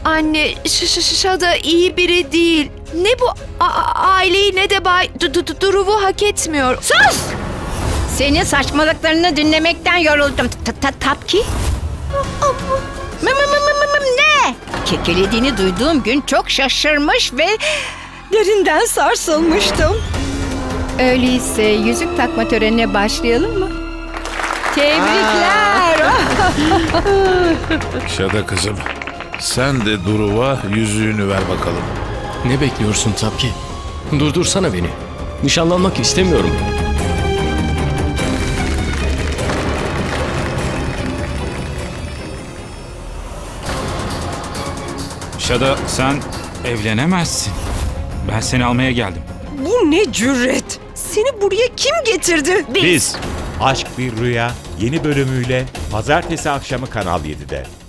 Anne, Şada iyi biri değil. Ne bu aileyi ne de Bay Duruv'u hak etmiyor. Sus! Senin saçmalıklarını dinlemekten yoruldum. Tapki? Ne? Kekelediğini duyduğum gün çok şaşırmış ve derinden sarsılmıştım. Öyleyse yüzük takma törenine başlayalım mı? Tebrikler. Şada kızım, sen de Duruv'a yüzüğünü ver bakalım. Ne bekliyorsun Tapki? Durdursana beni. Nişanlanmak istemiyorum. Şada, sen evlenemezsin. Ben seni almaya geldim. Bu ne cüret? Seni buraya kim getirdi? Biz. Aşk Bir Rüya yeni bölümüyle pazartesi akşamı Kanal 7'de.